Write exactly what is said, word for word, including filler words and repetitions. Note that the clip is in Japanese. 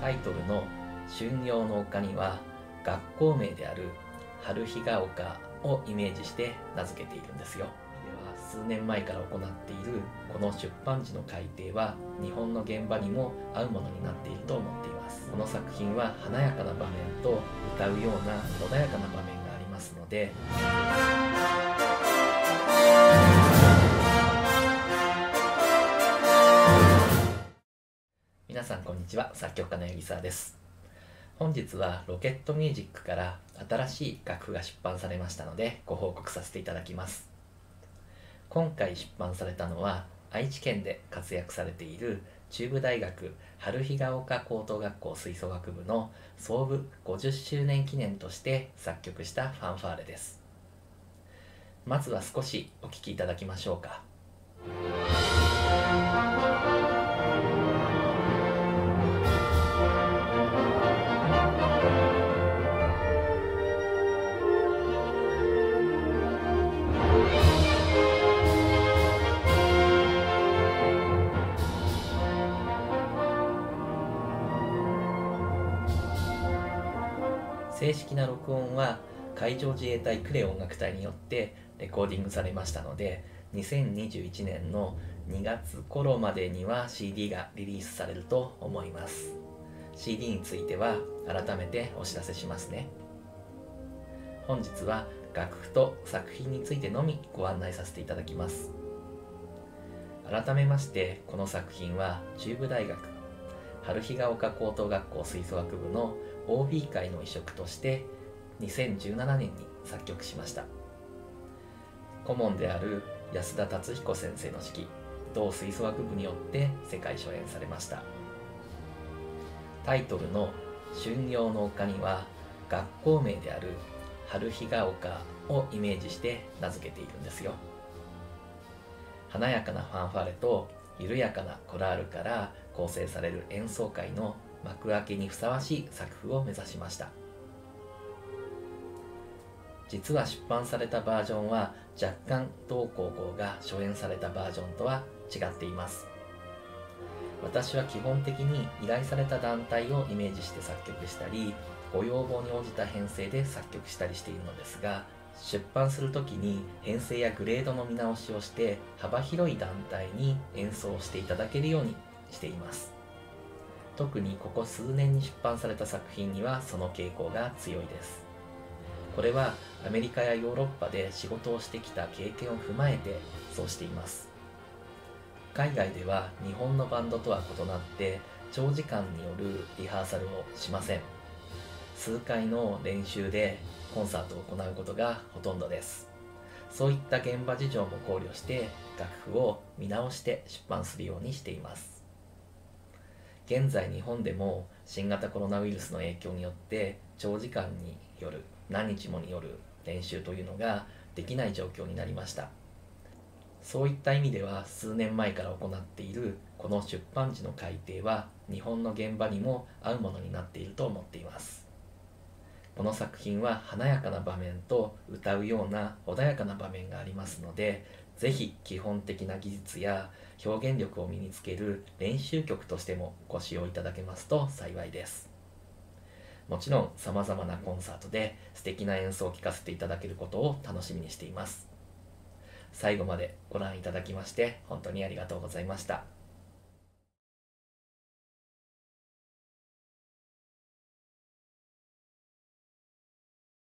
タイトルの春陽の丘には学校名である春日が丘をイメージして名付けているんですよ。では数年前から行っているこの出版時の改訂は日本の現場にも合うものになっていると思っています。この作品は華やかな場面と歌うような穏やかな場面がありますので、皆さんこんにちは、作曲家の八木沢です。本日はロケットミュージックから新しい楽譜が出版されましたのでご報告させていただきます。今回出版されたのは愛知県で活躍されている中部大学春日が丘高等学校吹奏楽部の創部ごじゅっしゅうねん記念として作曲したファンファーレです。まずは少しお聴きいただきましょうか。正式な録音は海上自衛隊呉音楽隊によってレコーディングされましたので、にせんにじゅういちねんのにがつ頃までには シーディー がリリースされると思います。 シーディー については改めてお知らせしますね。本日は楽譜と作品についてのみご案内させていただきます。改めましてこの作品は中部大学春日が丘高等学校吹奏楽部の オービー 会の移植としてにせんじゅうななねんに作曲しました。顧問である安田達彦先生の指揮、同吹奏楽部によって世界初演されました。タイトルの春陽の丘には学校名である春日が丘をイメージして名付けているんですよ。華やかなファンファーレと緩やかなコラールから構成される演奏会の幕開けにふさわしい作譜を目指しました。実は出版されたバージョンは若干同高校が初演されたバージョンとは違っています。私は基本的に依頼された団体をイメージして作曲したり、ご要望に応じた編成で作曲したりしているのですが、出版するときに編成やグレードの見直しをして幅広い団体に演奏していただけるようにしています。特にここ数年に出版された作品にはその傾向が強いです。これはアメリカやヨーロッパで仕事をしてきた経験を踏まえてそうしています。海外では日本のバンドとは異なって長時間によるリハーサルをしません。数回の練習でコンサートを行うことがほとんどです。そういった現場事情も考慮して楽譜を見直して出版するようにしています。現在日本でも新型コロナウイルスの影響によって長時間による何日もによる練習というのができない状況になりました。そういった意味では数年前から行っているこの出版時の改訂は日本の現場にも合うものになっていると思っています。この作品は華やかな場面と歌うような穏やかな場面がありますので、ぜひ基本的な技術や表現力を身につける練習曲としてもご使用いただけますと幸いです。もちろん様々なコンサートで素敵な演奏を聴かせていただけることを楽しみにしています。最後までご覧いただきまして本当にありがとうございました。